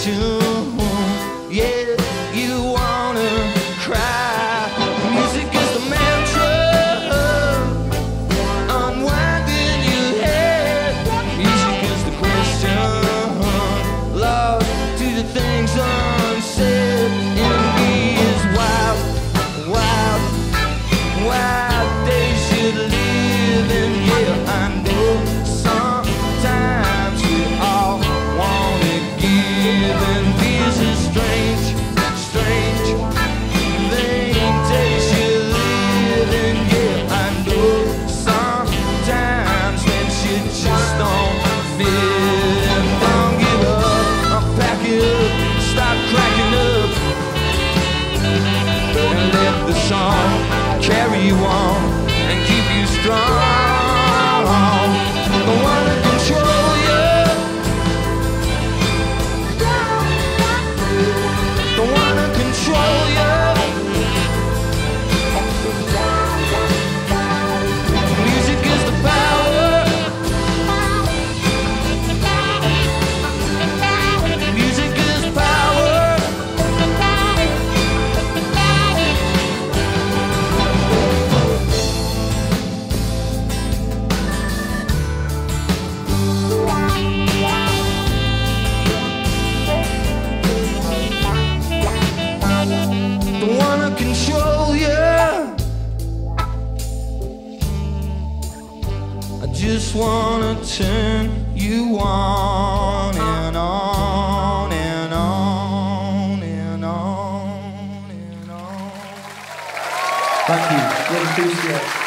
question. Yeah, you wanna cry. Music is the mantra, unwinding your head. Music is the question, lost to the things unsaid. Envy is wild, wild, wild days you live in. Yeah, I know sometimes we all wanna give, and fears is strange, strange thing takes you living. Yeah, I know sometimes when shit just don't fit. Don't give up, pack it up, stop cracking up, and let the song carry you on and keep you strong. Don't wanna control you, don't wanna control you. Music is the power, music is power. Don't wanna control you, I just wanna turn you on and on and on and on and on. Thank you. Really appreciate it.